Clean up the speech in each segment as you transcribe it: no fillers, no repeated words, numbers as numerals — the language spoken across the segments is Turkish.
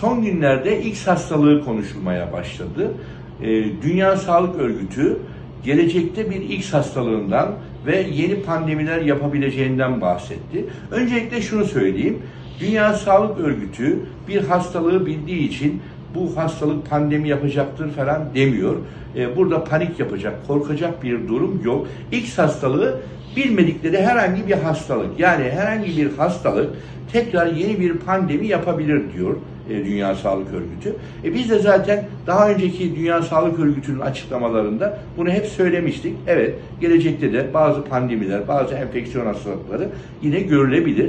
son günlerde X hastalığı konuşulmaya başladı. Dünya Sağlık Örgütü gelecekte bir X hastalığından ve yeni pandemiler yapabileceğinden bahsetti. Öncelikle şunu söyleyeyim. Dünya Sağlık Örgütü bir hastalığı bildiği için bu hastalık pandemi yapacaktır falan demiyor. Burada panik yapacak, korkacak bir durum yok. X hastalığı bilmedikleri herhangi bir hastalık. Yani herhangi bir hastalık tekrar yeni bir pandemi yapabilir diyor Dünya Sağlık Örgütü. Biz de zaten daha önceki Dünya Sağlık Örgütü'nün açıklamalarında bunu hep söylemiştik. Evet, gelecekte de bazı pandemiler, bazı enfeksiyon hastalıkları yine görülebilir.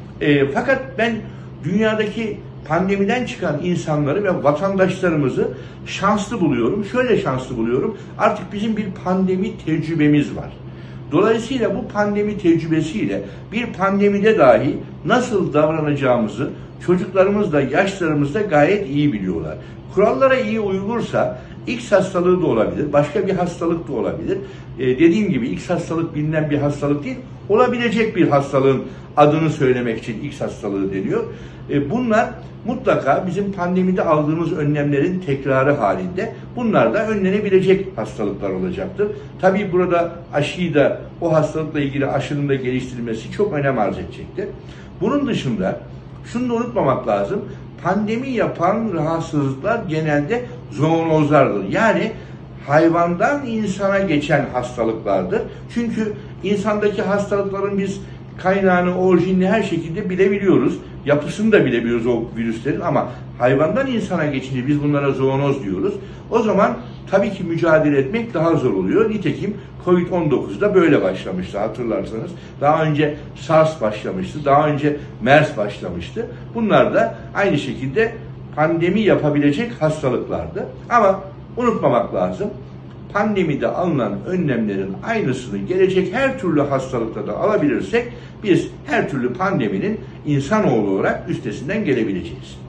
Fakat ben dünyadaki pandemiden çıkan insanları ve vatandaşlarımızı şanslı buluyorum. Şöyle şanslı buluyorum. Artık bizim bir pandemi tecrübemiz var. Dolayısıyla bu pandemi tecrübesiyle bir pandemide dahi nasıl davranacağımızı çocuklarımız da yaşlarımız da gayet iyi biliyorlar. Kurallara iyi uyulursa X hastalığı da olabilir, başka bir hastalık da olabilir. Dediğim gibi X hastalık bilinen bir hastalık değil, olabilecek bir hastalığın adını söylemek için X hastalığı deniyor. Bunlar mutlaka bizim pandemide aldığımız önlemlerin tekrarı halinde bunlar da önlenebilecek hastalıklar olacaktır. Tabii burada aşıyı da o hastalıkla ilgili aşının da geliştirilmesi çok önem arz edecektir. Bunun dışında şunu da unutmamak lazım. Pandemi yapan rahatsızlıklar genelde zoonozlardır. Yani hayvandan insana geçen hastalıklardır. Çünkü insandaki hastalıkların biz kaynağını, orijinini her şekilde bilebiliyoruz. Yapısını da bilebiliyoruz o virüslerin ama hayvandan insana geçince biz bunlara zoonoz diyoruz. O zaman tabii ki mücadele etmek daha zor oluyor. Nitekim Covid-19'da böyle başlamıştı hatırlarsanız. Daha önce SARS başlamıştı, daha önce MERS başlamıştı. Bunlar da aynı şekilde pandemi yapabilecek hastalıklardı. Ama unutmamak lazım. Pandemide alınan önlemlerin aynısını gelecek her türlü hastalıkta da alabilirsek biz her türlü pandeminin insanoğlu olarak üstesinden gelebileceğiz.